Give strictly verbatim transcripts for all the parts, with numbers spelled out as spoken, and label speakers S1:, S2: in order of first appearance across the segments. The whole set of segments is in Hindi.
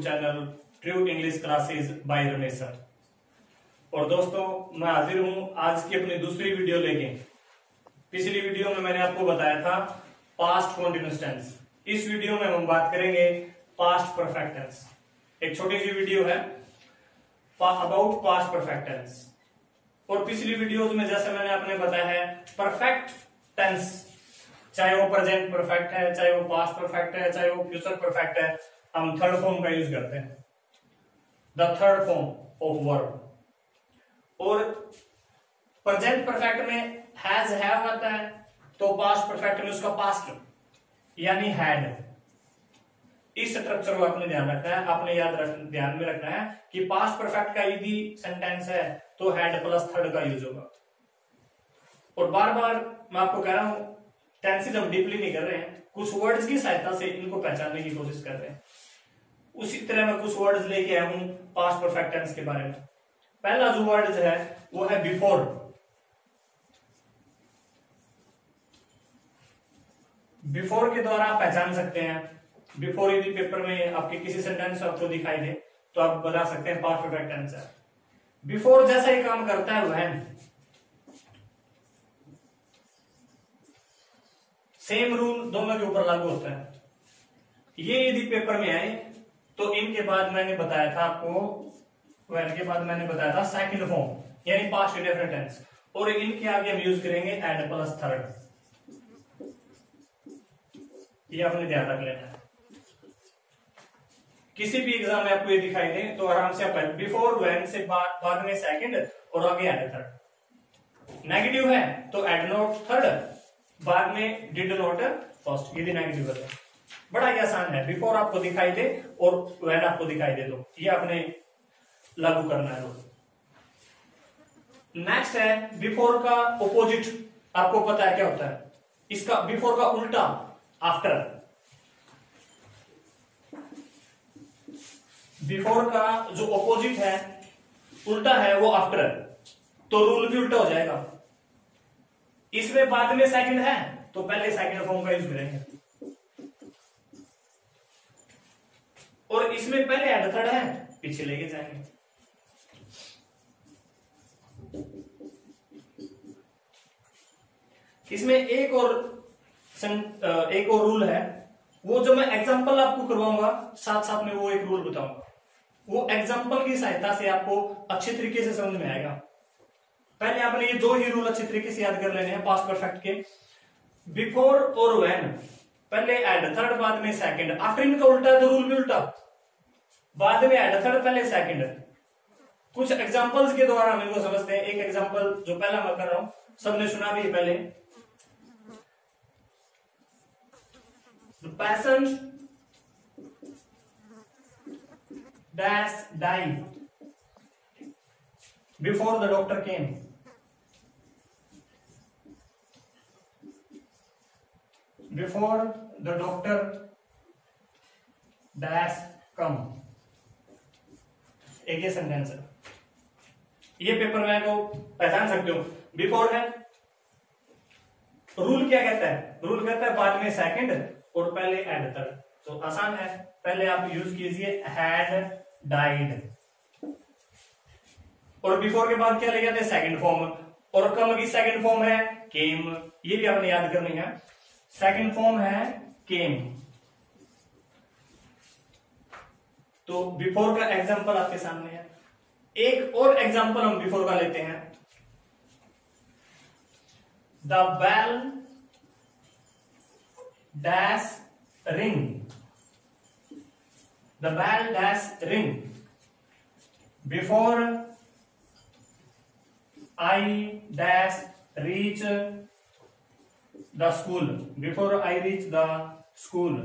S1: Channel true English classes by Ramesh sir. और दोस्तों मैं हाजिर हूं आज की अपनी दूसरी वीडियो लेके। पिछली वीडियो में मैंने आपको बताया था पास्ट कंटीन्यूअस टेंस। इस वीडियो में हम बात करेंगे पास्ट परफेक्ट टेंस। एक छोटी सी वीडियो है अबाउट पास्ट परफेक्ट टेंस। और पिछली वीडियोस में जैसे मैंने आपने बताया है परफेक्ट टेंस, चाहे वो प्रेजेंट परफेक्ट है, चाहे वो पास्ट परफेक्ट है, चाहे वो फ्यूचर परफेक्ट है, हम थर्ड फॉर्म का यूज करते हैं, the third form of verb. और प्रेजेंट परफेक्ट में हैज हैव आता है, तो पास्ट परफेक्ट में उसका पास्ट यानी हैड। इस स्ट्रक्चर को आपने ध्यान रखना है, आपने याद रख ध्यान में रखना है कि पास्ट परफेक्ट का यदि सेंटेंस है तो हैड प्लस थर्ड का यूज होगा। और बार बार मैं आपको कह रहा हूं टेंसेस हम डीपली नहीं कर रहे हैं, कुछ वर्ड्स की सहायता से इनको पहचानने की कोशिश कर रहे हैं। उसी तरह मैं कुछ वर्ड्स लेके आया हूं पास्ट परफेक्ट टेंस के बारे में। पहला जो वर्ड है वो है बिफोर। बिफोर के द्वारा आप पहचान सकते हैं। बिफोर यदि पेपर में आपके किसी सेंटेंस आपको दिखाई दे तो आप बता सकते हैं पास्ट परफेक्ट टेंस है। बिफोर जैसा ही काम करता है व्हेन। सेम रूल दोनों के ऊपर लागू होता है। ये यदि पेपर में आए तो इनके बाद मैंने बताया था आपको, व्हेन के बाद मैंने बताया था सेकंड फॉर्म यानी पास्ट इंडेफिनिट टेंस। और इनके आगे हम यूज करेंगे एड प्लस थर्ड। ये आपने ध्यान रख लेना है। किसी भी एग्जाम में आपको ये दिखाई दे तो आराम से आप बिफोर व्हेन से बाद बाद में सेकंड और आगे एड थर्ड। नेगेटिव है तो एड नॉट थर्ड, बाद में डिड नॉट फर्स्ट, यदि नेगेटिव है। बड़ा ही आसान है, बिफोर आपको दिखाई दे और व्हेन आपको दिखाई दे दो, ये आपने लागू करना है। नेक्स्ट है बिफोर का ऑपोजिट। आपको पता है क्या होता है इसका? बिफोर का उल्टा आफ्टर। बिफोर का जो ऑपोजिट है उल्टा है वो आफ्टर, तो रूल भी उल्टा हो जाएगा। इसमें बाद में सेकंड है तो पहले सेकंड फॉर्म का यूज करेंगे, और इसमें पहले एड थर्ड है पीछे लेके जाएंगे। इसमें एक और एक और रूल है, वो जो मैं एग्जांपल आपको करवाऊंगा साथ साथ में वो एक रूल बताऊंगा। वो एग्जांपल की सहायता से आपको अच्छे तरीके से समझ में आएगा। पहले आपने ये दो ही रूल अच्छे तरीके से याद कर लेने हैं पास्ट परफेक्ट के। बिफोर और व्हेन पहले एड थर्ड बाद में सेकंड। आफ्टर इनका उल्टा है तो रूल भी उल्टा, बाद में एड थर्ड पहले सेकंड। कुछ एग्जांपल्स के द्वारा हम इनको समझते हैं। एक एग्जांपल जो पहला मैं कर रहा हूं सबने सुना भी पहले। The patient dash died before the doctor came. Before the doctor dash come. एक ये सेंटेंस है, ये पेपर में तो पहचान सकते हो। बिफोर है, रूल क्या कहता है? रूल कहता है बाद में सेकंड और पहले एड थर्ड। तो आसान है, पहले आप यूज कीजिए हैड डाइड, और बिफोर के बाद क्या ले जाते हैं? Second form. और कम की सेकंड फॉर्म है केम, ये भी आपने याद करनी है। सेकंड फॉर्म है केम। तो बिफोर का एग्जांपल आपके सामने है। एक और एग्जांपल हम बिफोर का लेते हैं। The bell dash ring. The bell dash ring before I dash reach the school. Before I reach the school.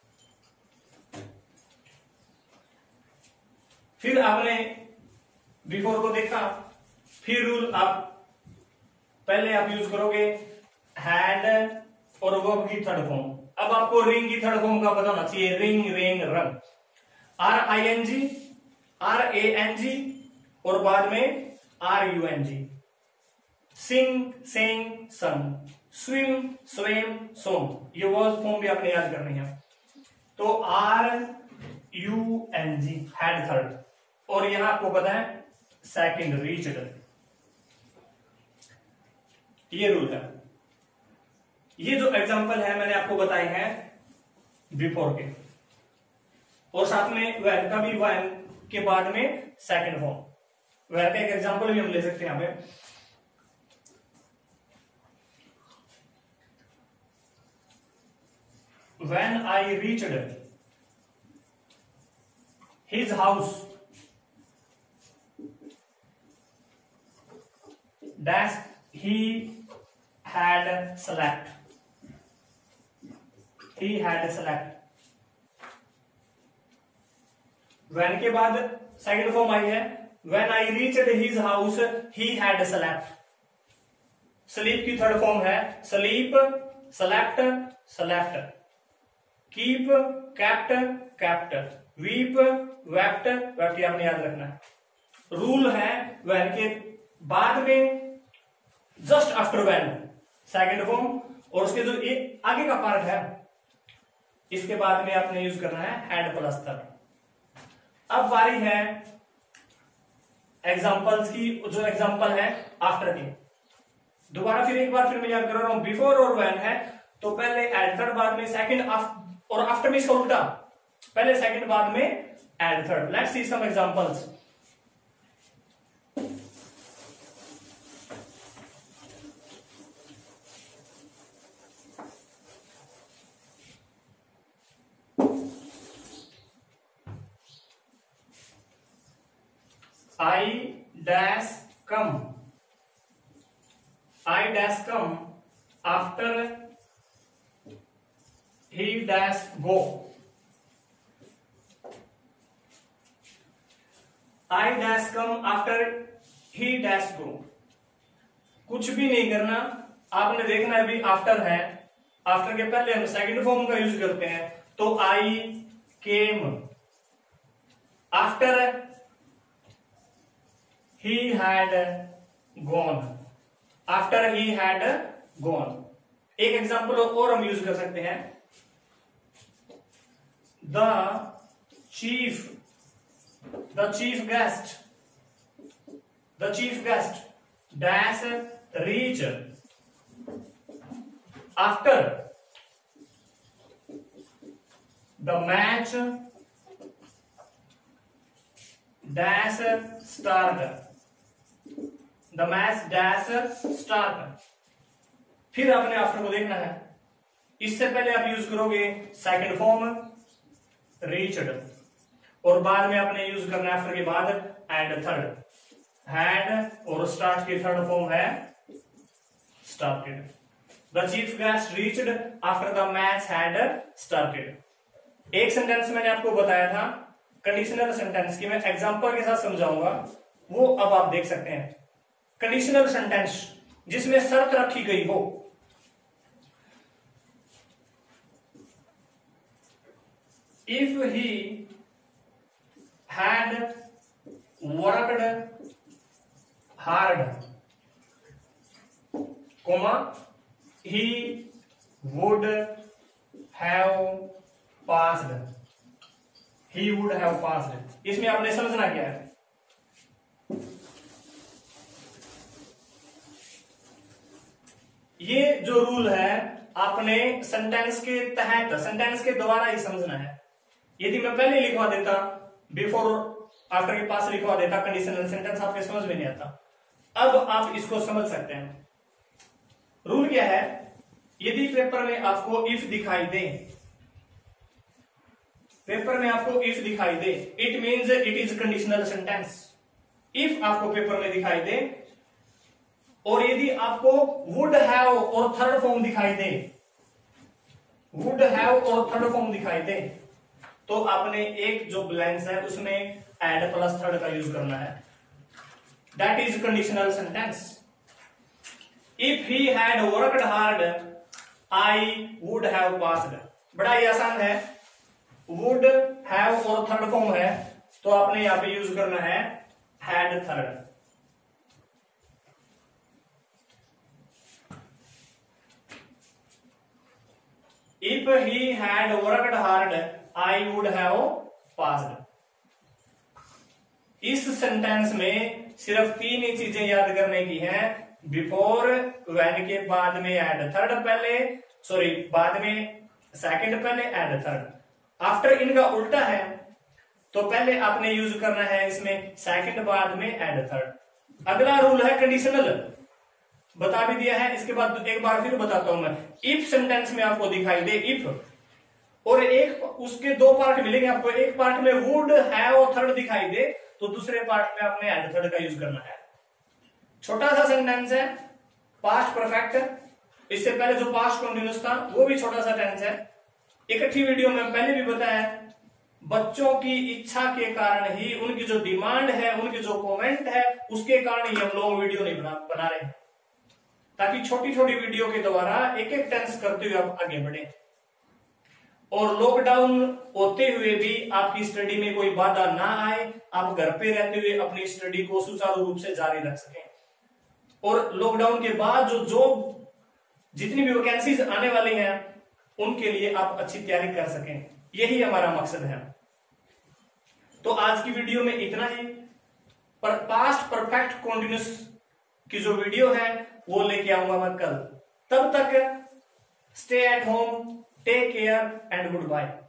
S1: फिर आपने बिफोर को देखा, फिर रूल आप पहले आप यूज करोगे हैड और वर्ब की थर्ड फॉर्म। अब आपको रिंग की थर्ड फॉर्म का पता होना चाहिए। Ring, rang, rung. R I N G, R A N G और बाद में R U N G. Sing, sang, sung. Swim, swam, swum. ये वर्ब फॉर्म भी आपने याद करनी है। तो R U N G, had third. और यहां आपको पता है सेकंड, रीच्ड। ये रूल है। ये जो एग्जांपल है मैंने आपको बताए हैं बिफोर के, और साथ में वेर का भी, वेन के बाद में सेकंड फॉर्म। वेर का एक एग्जांपल भी हम ले सकते हैं यहां पे। When I reached his house, dash he had slept. He had slept. When के बाद सेकंड फॉर्म आई है। When I reached his house, he had slept. Sleep की थर्ड फॉर्म है sleep, slept, slept. Keep, kept, kept, weep, wept, wept आपने याद रखना है। रूल है वैन के बाद में just after when second form, और उसके जो ये आगे का पार्ट है इसके बाद में आपने यूज करना है हैड प्लस थर्ड। अब बारी है एग्जांपल्स की, जो एग्जांपल है आफ्टर की। दोबारा फिर एक बार फिर मैं याद कर रहा हूं, बिफोर और वैन है तो पहले एड थर्ड, बाद में सेकंड, और आफ्टर में इसका उल्टा, पहले सेकंड बाद में had third. Let's see some examples. I dash come, I dash come after he dash go, I dash come after he dash go। कुछ भी नहीं करना, आपने देखना है अभी आफ्टर है, आफ्टर के पहले हम सेकंड फॉर्म का यूज करते हैं, तो I came after he had gone, after he had gone। एक एग्जांपल और हम यूज कर सकते हैं, the chief, the chief guest, the chief guest dash reach after the match dash start, the match dash start। फिर आपने आफ्टर को देखना है, इससे पहले आप यूज करोगे सेकंड फॉर्म रीच्ड, और बाद में आपने यूज करना है आफ्टर के बाद एंड थर्ड, हैड, और स्टार्ट की थर्ड फॉर्म है started. The chief guest reached after the match had started. एक सेंटेंस मैंने आपको बताया था कंडीशनल सेंटेंस की, मैं एग्जांपल के साथ समझाऊंगा, वो अब आप देख सकते हैं। कंडीशनल सेंटेंस जिसमें शर्त रखी गई हो, if he had worked hard, comma, he would have passed, he would have passed। इसमें आपने समझना क्या है, ये जो रूल है आपने सेंटेंस के तहत, सेंटेंस के द्वारा ही समझना है। यदि मैं पहले लिखवा देता, बिफोर आफ्टर के पास लिखवा देता कंडीशनल सेंटेंस, आपके समझ में नहीं आता। अब आप इसको समझ सकते हैं। रूल क्या है, यदि पेपर में आपको इफ दिखाई दे, पेपर में आपको इफ दिखाई दे, it means it is conditional sentence. If आपको पेपर में दिखाई दे, और यदि आपको वुड हैव और थर्ड फॉर्म दिखाई दे, वुड हैव और थर्ड फॉर्म दिखाई दे, तो आपने एक जो ब्लैंक्स है उसमें एड प्लस थर्ड का यूज करना है। That is conditional sentence. If he had worked hard I would have passed. बड़ा ही आसान है, वुड हैव और थर्ड फॉर्म है तो आपने यहां पे यूज करना है had third. If he had worked hard, I would have passed. इस सेंटेंस में सिर्फ तीन ही चीजें याद करने की हैं। बिफोर, व्हेन के बाद में एड थर्ड पहले, सॉरी बाद में सेकंड पहले एड थर्ड। आफ्टर इनका उल्टा है, तो पहले आपने यूज करना है इसमें सेकंड, बाद में एड थर्ड। अगला रूल है कंडीशनल, बता भी दिया है, इसके बाद एक बार फिर बताता हूं मैं। इफ सेंटेंस में आपको दिखाई दे इफ, और एक उसके दो पार्ट मिलेंगे आपको, एक पार्ट में वुड हैव और थर्ड दिखाई दे, तो दूसरे पार्ट में आपने एड थर्ड का यूज करना है। छोटा सा सेंटेंस है, पास्ट परफेक्ट, इससे पहले जो पास्ट कंटिन्यूअस था वो भी छोटा सा टेंस है। इकट्ठी वीडियो में पहले भी बताया, बच्चों की इच्छा के कारण ही, उनकी जो डिमांड है, उनकी जो कमेंट है, उसके कारण ही हम लोग वीडियो नहीं बना बना रहे हैं, ताकि छोटी छोटी वीडियो के द्वारा एक एक टेंस करते हुए आप आगे बढ़े, और लॉकडाउन होते हुए भी आपकी स्टडी में कोई बाधा ना आए, आप घर पे रहते हुए अपनी स्टडी को सुचारू रूप से जारी रख सकें, और लॉकडाउन के बाद जो जॉब जितनी भी वैकेंसीज आने वाली हैं उनके लिए आप अच्छी तैयारी कर सकें, यही हमारा मकसद है। तो आज की वीडियो में इतना ही, पर पास्ट परफेक्ट कॉन्टिन्यूअस की जो वीडियो है वो लेके आऊंगा मैं कल। तब तक stay at home, take care and good bye.